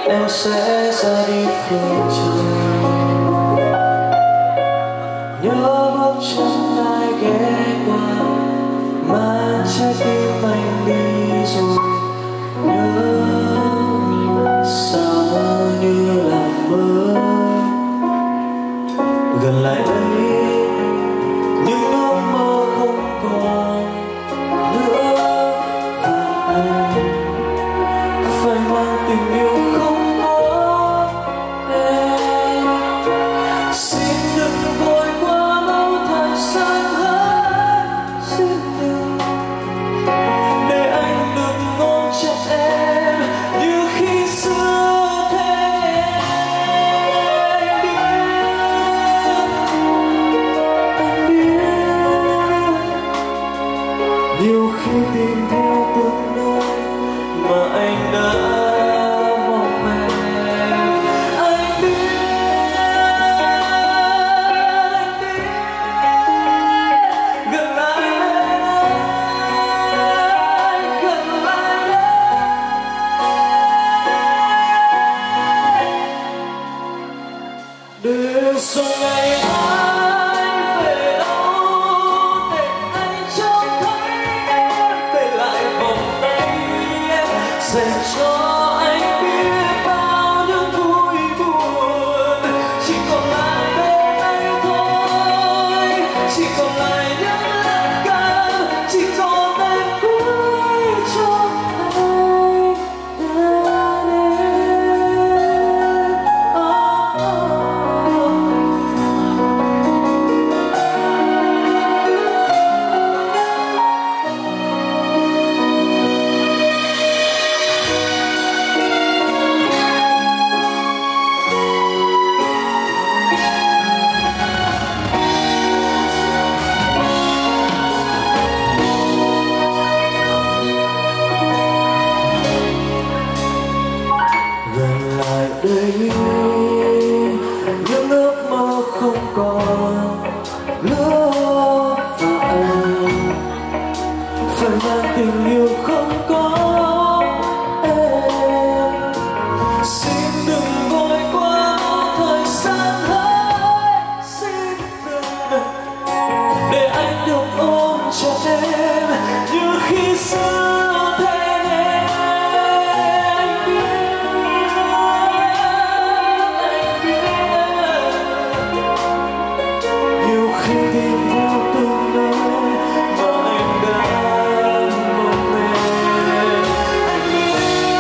em sẽ ra đi phương trời. Nhớ bước chân ai ghé qua mà trái tim anh đi rồi. Nhớ sao như là mơ, gần lại đây những ước mơ không còn nữa. Và anh phải mang tình yêu không có em. Xin đừng vội qua mau thời gian hết. Xin đừng để anh đừng ôm chặt em như khi xưa thế. Anh biết nhiều khi tìm theo từng nơi mà anh đã mong em. Anh biết gần lại đây, gần lại đây. Để rồi ngày mai về đâu để anh trông thấy em, về lại vòng tay em dành cho anh biết bao những vui buồn. Chỉ còn lại bên anh thôi, chỉ còn lại những lặng câm, chỉ còn em cuối cho anh đến gần lại đây những ước mơ không còn nữa. Và anh phải mang tình yêu không có em. Xin đừng vội qua thời gian hết. Xin đừng để anh được ôm chặt em như khi xưa thế. Khi tìm theo từng nơi mà anh đã mong em. Anh biết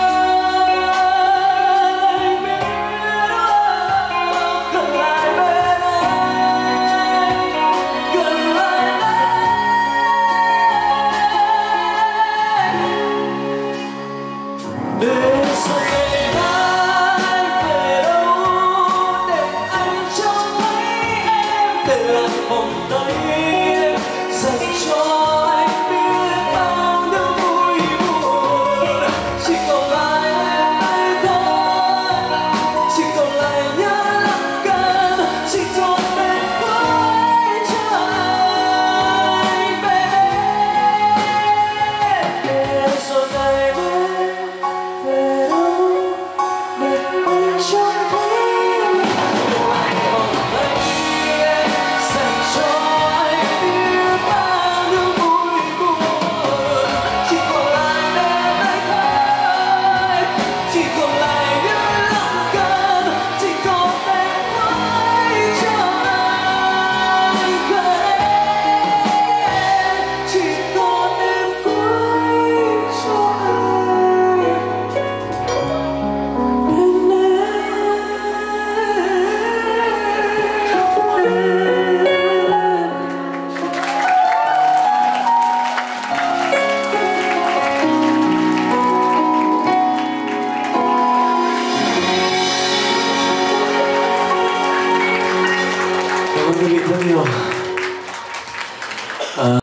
gần lại bên anh, gần lại đây. Để rồi ngày mai về đâu để anh trông thấy em, để lại vòng tay em dành cho anh biết bao những vui buồn. Chỉ còn lại em đây thôi, chỉ còn lại những lặng câm, chỉ còn em cuối cho anh baby. Để rồi ngày mai về đâu để anh trông thấy em, lại vòng tay em dành cho anh biết bao nhiêu vui buồn. Chỉ còn lại bên anh thôi, chỉ còn lại những lặng câm, chỉ còn em cuối cho anh chỉ còn em cuối cho Cảm ơn quý vị rất nhiều.